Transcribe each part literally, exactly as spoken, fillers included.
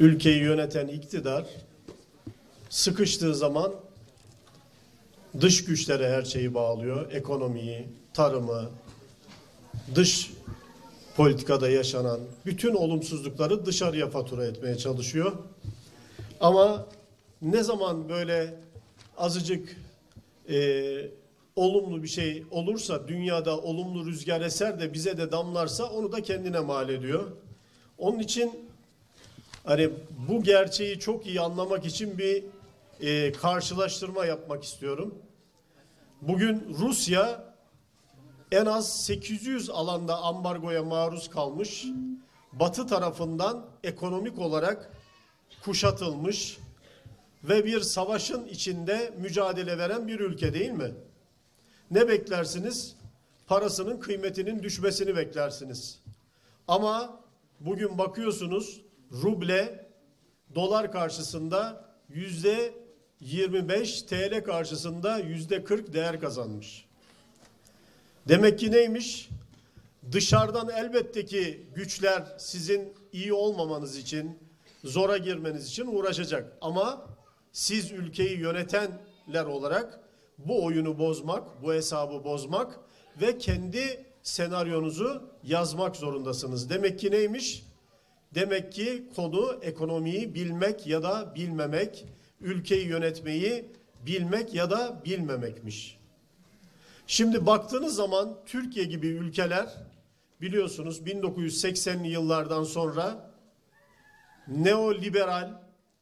ülkeyi yöneten iktidar sıkıştığı zaman dış güçlere her şeyi bağlıyor. Ekonomiyi, tarımı, dış politikada yaşanan bütün olumsuzlukları dışarıya fatura etmeye çalışıyor. Ama ne zaman böyle azıcık e, olumlu bir şey olursa, dünyada olumlu rüzgar eser de bize de damlarsa onu da kendine mal ediyor. Onun için hani bu gerçeği çok iyi anlamak için bir e, karşılaştırma yapmak istiyorum. Bugün Rusya en az sekiz yüz alanda ambargoya maruz kalmış, Batı tarafından ekonomik olarak kuşatılmış ve bir savaşın içinde mücadele veren bir ülke değil mi? Ne beklersiniz? Parasının kıymetinin düşmesini beklersiniz. Ama bugün bakıyorsunuz ruble dolar karşısında yüzde yirmi beş, T L karşısında yüzde kırk değer kazanmış. Demek ki neymiş? Dışarıdan elbette ki güçler sizin iyi olmamanız için, zora girmeniz için uğraşacak. Ama siz ülkeyi yönetenler olarak bu oyunu bozmak, bu hesabı bozmak ve kendi senaryonuzu yazmak zorundasınız. Demek ki neymiş? Demek ki konu ekonomiyi bilmek ya da bilmemek, ülkeyi yönetmeyi bilmek ya da bilmemekmiş. Şimdi baktığınız zaman Türkiye gibi ülkeler biliyorsunuz bin dokuz yüz seksenli yıllardan sonra neoliberal,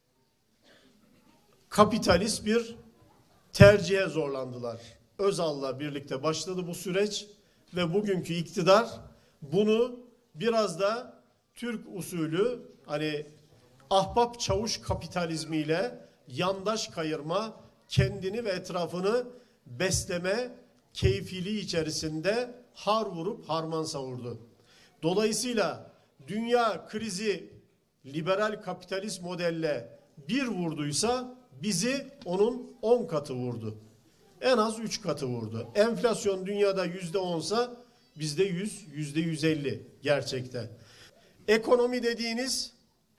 kapitalist bir tercihe zorlandılar. Özal'la birlikte başladı bu süreç ve bugünkü iktidar bunu biraz da Türk usulü hani ahbap çavuş kapitalizmiyle yandaş kayırma, kendini ve etrafını besleme keyfiliği içerisinde har vurup harman savurdu. Dolayısıyla dünya krizi liberal kapitalist modelle bir vurduysa bizi onun on katı vurdu. En az üç katı vurdu. Enflasyon dünyada yüzde onsa bizde yüz, yüzde yüz elli gerçekte. Ekonomi dediğiniz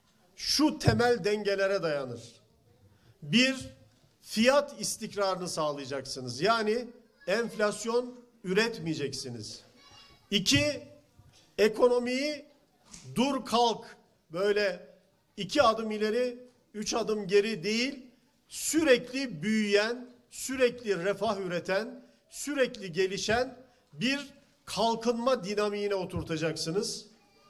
şu temel dengelere dayanır. Bir, fiyat istikrarını sağlayacaksınız. Yani enflasyon üretmeyeceksiniz. İki, ekonomiyi dur kalk böyle iki adım ileri, üç adım geri değil, sürekli büyüyen, sürekli refah üreten, sürekli gelişen bir kalkınma dinamiğine oturtacaksınız.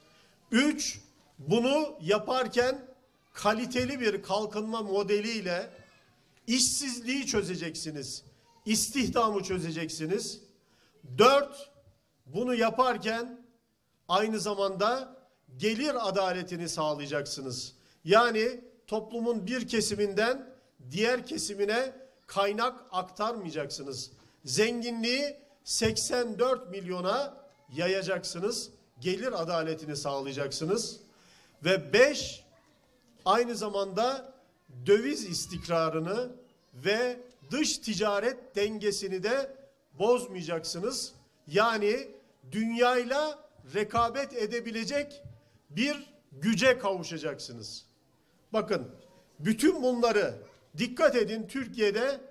Üç, bunu yaparken kaliteli bir kalkınma modeliyle işsizliği çözeceksiniz, istihdamı çözeceksiniz. Dört, bunu yaparken aynı zamanda gelir adaletini sağlayacaksınız. Yani toplumun bir kesiminden diğer kesimine kaynak aktarmayacaksınız. Zenginliği seksen dört milyona yayacaksınız. Gelir adaletini sağlayacaksınız. Ve beş, aynı zamanda döviz istikrarını ve dış ticaret dengesini de bozmayacaksınız. Yani dünyayla rekabet edebilecek bir güce kavuşacaksınız. Bakın, bütün bunları dikkat edin, Türkiye'de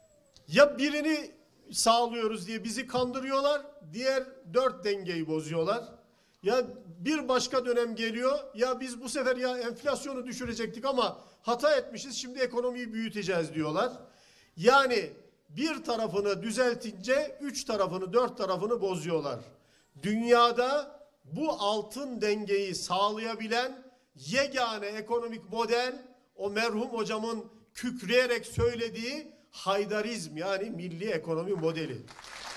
ya birini sağlıyoruz diye bizi kandırıyorlar, diğer dört dengeyi bozuyorlar. Ya bir başka dönem geliyor, ya biz bu sefer ya enflasyonu düşürecektik ama hata etmişiz, şimdi ekonomiyi büyüteceğiz diyorlar. Yani bir tarafını düzeltince üç tarafını, dört tarafını bozuyorlar. Dünyada bu altın dengeyi sağlayabilen yegane ekonomik model, o merhum hocamın kükreyerek söylediği haydarizm, yani milli ekonomi modeli.